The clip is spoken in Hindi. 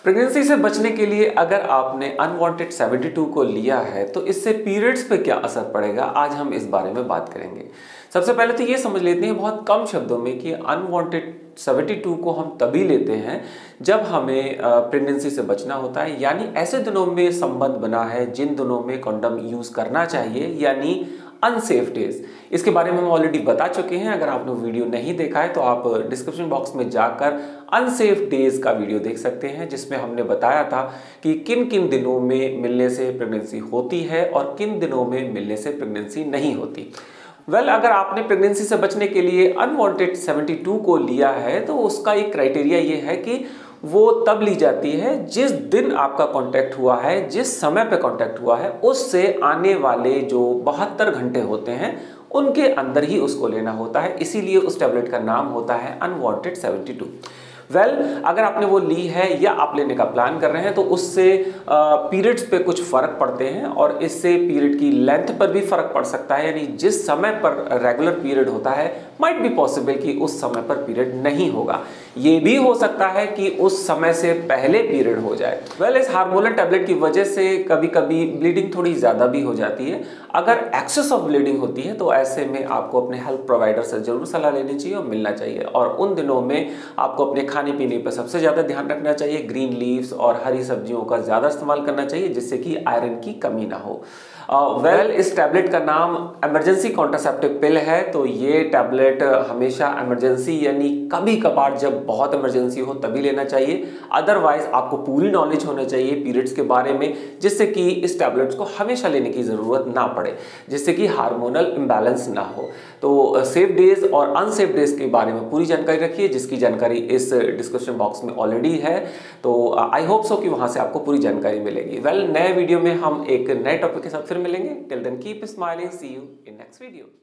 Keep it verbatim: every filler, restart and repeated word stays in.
प्रेगनेंसी से बचने के लिए अगर आपने अनवांटेड सेवेंटी टू को लिया है तो इससे पीरियड्स पे क्या असर पड़ेगा, आज हम इस बारे में बात करेंगे। सबसे पहले तो ये समझ लेते हैं बहुत कम शब्दों में कि अनवांटेड सेवेंटी टू को हम तभी लेते हैं जब हमें प्रेगनेंसी से बचना होता है, यानी ऐसे दिनों में संबंध बना है जिन दिनों में कंडोम यूज़ करना चाहिए, यानी अनसेफ डेज। इसके बारे में हम ऑलरेडी बता चुके हैं। अगर आपने वीडियो नहीं देखा है तो आप डिस्क्रिप्शन बॉक्स में जाकर अनसेफ डेज का वीडियो देख सकते हैं, जिसमें हमने बताया था कि किन किन दिनों में मिलने से प्रेगनेंसी होती है और किन दिनों में मिलने से प्रेगनेंसी नहीं होती। वेल well, अगर आपने प्रेगनेंसी से बचने के लिए अनवांटेड सेवेंटी टू को लिया है तो उसका एक क्राइटेरिया ये है कि वो तब ली जाती है जिस दिन आपका कांटेक्ट हुआ है, जिस समय पे कांटेक्ट हुआ है उससे आने वाले जो बहत्तर घंटे होते हैं उनके अंदर ही उसको लेना होता है। इसीलिए उस टैबलेट का नाम होता है unwanted seventy two. Well well, अगर आपने वो ली है या आप लेने का प्लान कर रहे हैं तो उससे पीरियड्स पे कुछ फ़र्क पड़ते हैं और इससे पीरियड की लेंथ पर भी फ़र्क पड़ सकता है। यानी जिस समय पर रेगुलर पीरियड होता है माइट बी पॉसिबल कि उस समय पर पीरियड नहीं होगा। ये भी हो सकता है कि उस समय से पहले पीरियड हो जाए। वेल well, इस हार्मोनल टैबलेट की वजह से कभी कभी ब्लीडिंग थोड़ी ज़्यादा भी हो जाती है। अगर एक्सेस ऑफ ब्लीडिंग होती है तो ऐसे में आपको अपने हेल्थ प्रोवाइडर से जरूर सलाह लेनी चाहिए और मिलना चाहिए। और उन दिनों में आपको अपने खाने पीने पर सबसे ज़्यादा ध्यान रखना चाहिए। ग्रीन लीव्स और हरी सब्जियों का ज़्यादा इस्तेमाल करना चाहिए जिससे कि आयरन की कमी ना हो। वेल uh, well, इस टैबलेट का नाम इमरजेंसी कॉन्ट्रासेप्टिव पिल है। तो ये टैबलेट हमेशा इमरजेंसी यानी कभी कभार जब बहुत इमरजेंसी हो तभी लेना चाहिए। अदरवाइज आपको पूरी नॉलेज होना चाहिए पीरियड्स के बारे में, जिससे कि इस टैबलेट्स को हमेशा लेने की ज़रूरत ना पड़े, जिससे कि हार्मोनल इम्बैलेंस ना हो। तो सेफ डेज और अनसेफ डेज के बारे में पूरी जानकारी रखिए, जिसकी जानकारी इस डिस्क्रिप्शन बॉक्स में ऑलरेडी है। तो आई होप सो कि वहाँ से आपको पूरी जानकारी मिलेगी। वेल well, नए वीडियो में हम एक नए टॉपिक के साथ फिर मिलेंगे। Till then keep smiling, see you in next video.